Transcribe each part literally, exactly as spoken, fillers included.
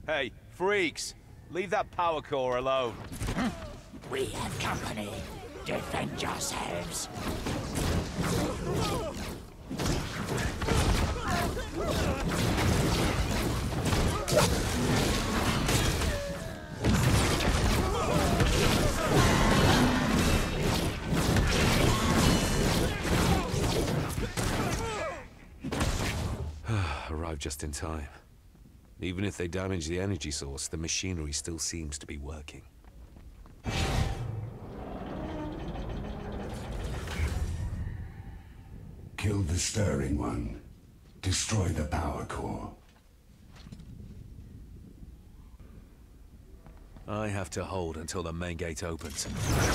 Hey, freaks! Leave that power core alone. We have company. Defend yourselves. Arrived just in time. Even if they damage the energy source, the machinery still seems to be working. Kill the stirring one. Destroy the power core. I have to hold until the main gate opens.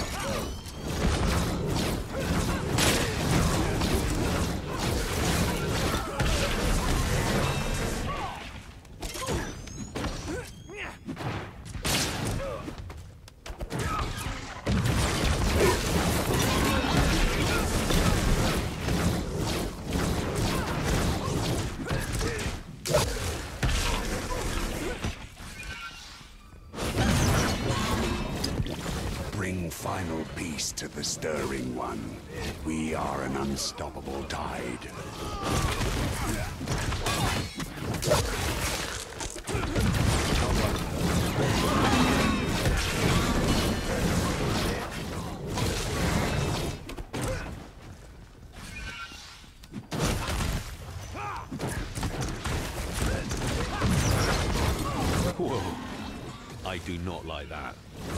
Bring final peace to the stirring one. We are an unstoppable tide. Whoa. I do not like that.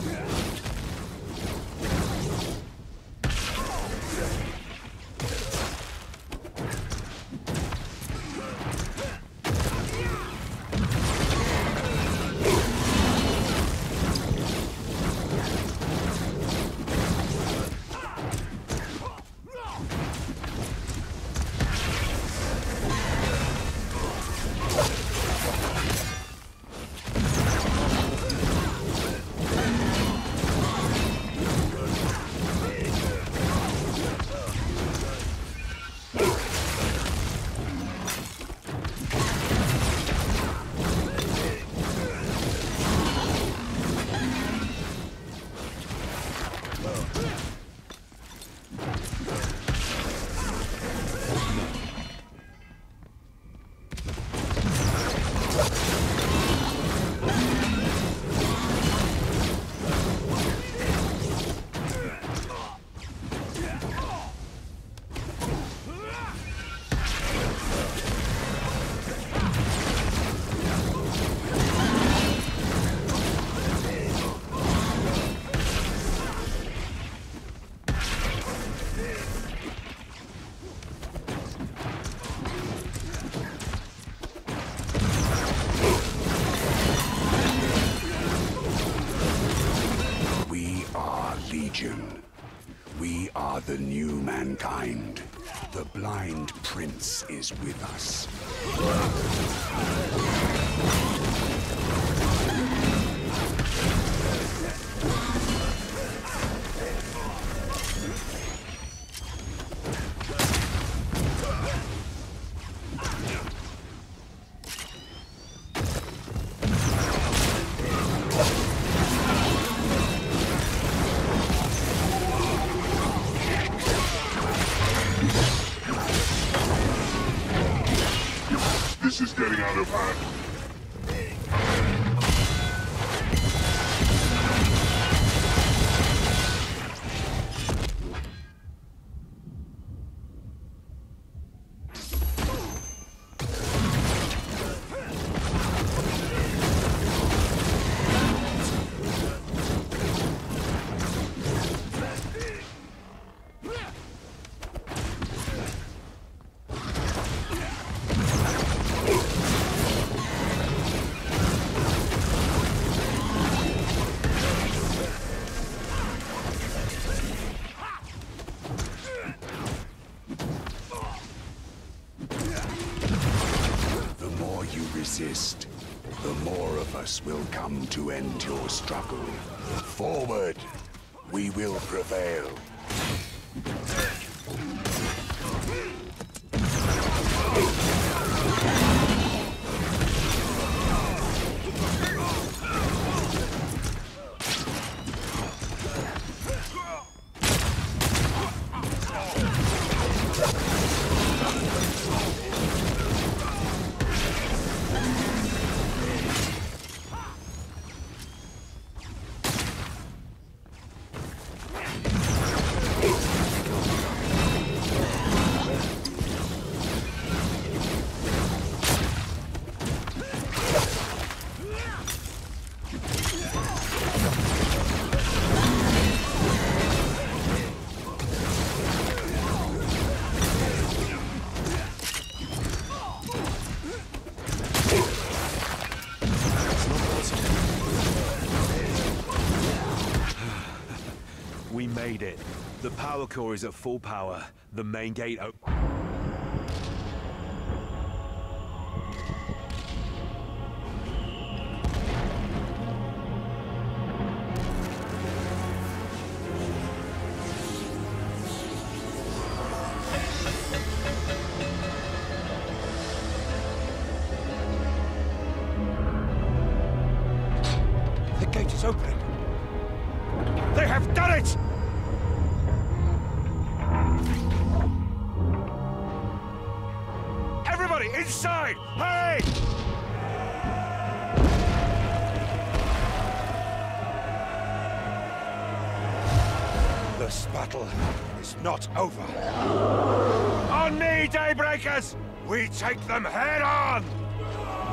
We are the new mankind. The Blind Prince is with us. This is getting out of hand. Resist, the more of us will come to end your struggle. Forward! We will prevail. read it. The power core is at full power. The main gate op- The gate is opening. They have done it! Everybody, inside! Hurry! This battle is not over. On me, Daybreakers! We take them head on!